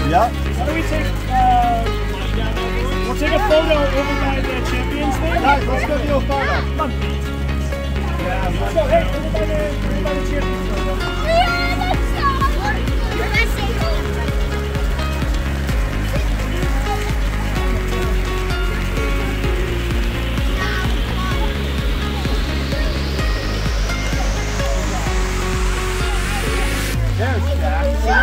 Yep. Why don't we take, we'll take a photo over by the champions thing. Guys, let's go do a photo. Come on. Yeah, let's go. Hey, over by the champions photo. Yeah, let's go. There's Jack.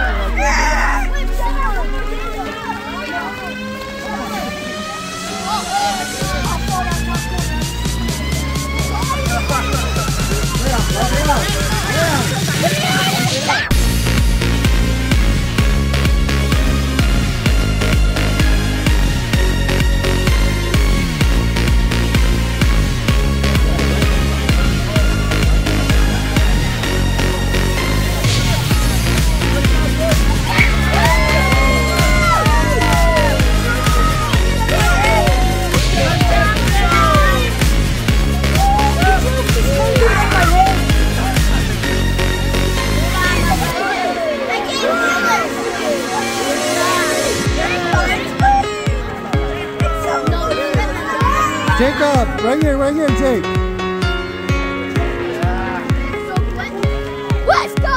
Jacob, right here, Jake. Let's go!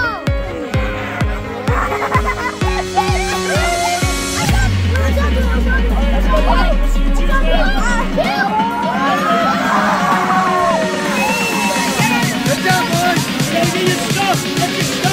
Good job, boys! Get your stuff!